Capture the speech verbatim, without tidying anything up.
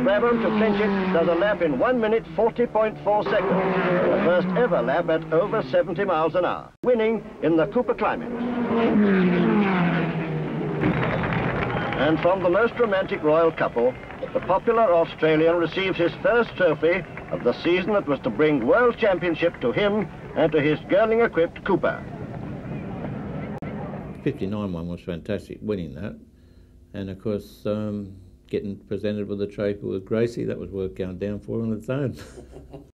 Brabham, to clinch it, does a lap in one minute forty point four seconds. The first ever lap at over seventy miles an hour, winning in the Cooper-Climax. And from the most romantic royal couple, the popular Australian receives his first trophy of the season that was to bring World Championship to him and to his Girling-equipped Cooper. fifty-nine one was fantastic, winning that. And of course, um, getting presented with the trophy with Gracie, that was worth going down for on its own.